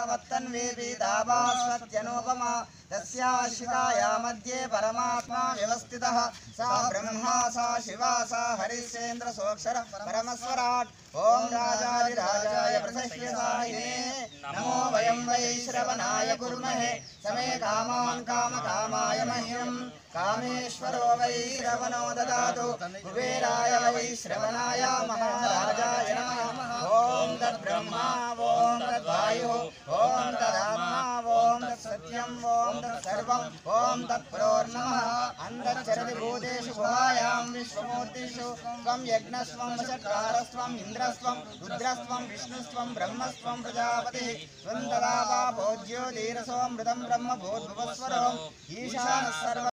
वत्तन्वेपि दावास्वत्यनुपमा तस्याशिकाया मध्ये परमात्मा व्यवस्थितः सा ब्रह्मा सा शिवा सा हरिश्चेन्द्र सोऽक्षर परमस्वराट् ओम राजाधिराजाय प्रसह्यसायिने नमो वयं वै श्रवणाय कुर्महे समे कामान् कामकामाय मह्यं कामेश्वरो वै रवणो ददातु कुबेराय वै श्रवणाय महाराजाय नमः ओम तद्ब्रह्मा ओम तद्वायुः ओम तदात्मा ओम तत्सत्यम् ओम तत्सर्वम् ओम तत्पुरोर्नमः अन्तर्चरति भूतेषु गुहायां विश्वमूर्तिषु त्वं यज्ञस्त्वं वषट्कारस्त्वम् इंद्रस्त्वं रुद्रस्त्वं विष्णुस्त्वं ब्रह्मस्त्वं प्रजापतिः त्वं तदा वा भोज्यो धीरसोऽमृतं ब्रह्म भूद्भुवस्वरो ईशानः सर्व